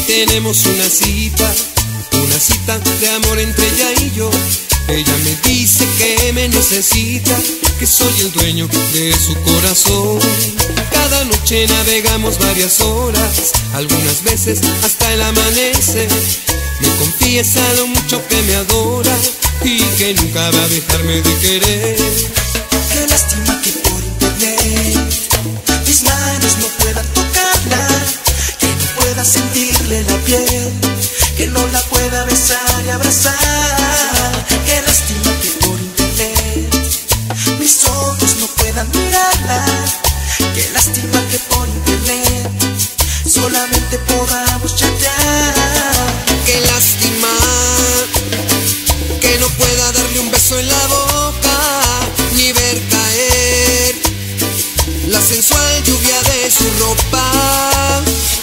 tenemos una cita de amor entre ella y yo. Ella me dice que me necesita, que soy el dueño de su corazón. Cada noche navegamos varias horas, algunas veces hasta el amanecer. Me confiesa lo mucho que me adora y que nunca va a dejarme de querer. Qué lástima que por internet mis manos no puedan tocarla, que no pueda sentirle la piel, que no la pueda besar y abrazar. Qué lástima que por internet mis ojos no puedan mirarla. Qué lástima que por internet solamente podamos chatear. Qué lástima que no pueda darle un beso en la boca, ni ver caer la sensual lluvia de su ropa.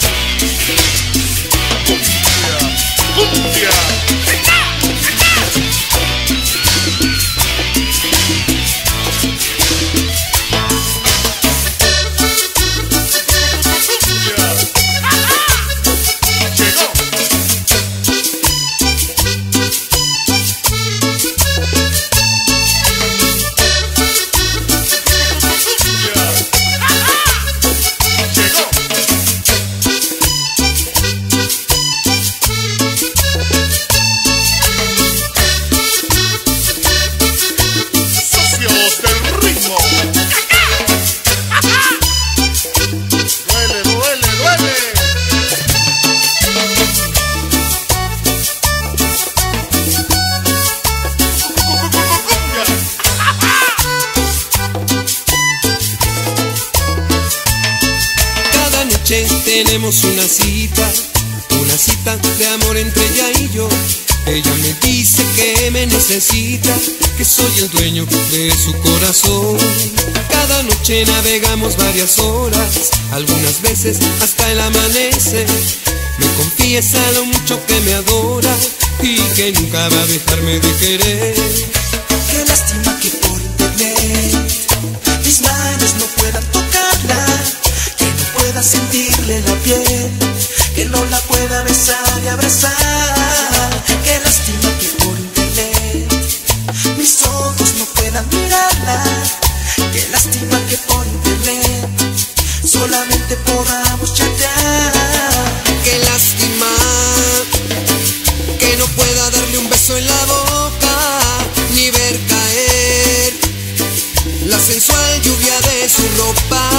¡Cumbia! Tenemos una cita de amor entre ella y yo. Ella me dice que me necesita, que soy el dueño de su corazón. Cada noche navegamos varias horas, algunas veces hasta el amanecer. Me confiesa lo mucho que me adora y que nunca va a dejarme de querer. Qué lástima que por internet mis manos no puedan tocarla, que no pueda sentirle la piel, que no la pueda besar y abrazar. Qué lástima que por internet mis ojos no puedan mirarla. Qué lástima que por internet solamente podamos chatear. Qué lástima que no pueda darle un beso en la boca, ni ver caer la sensual lluvia de su ropa.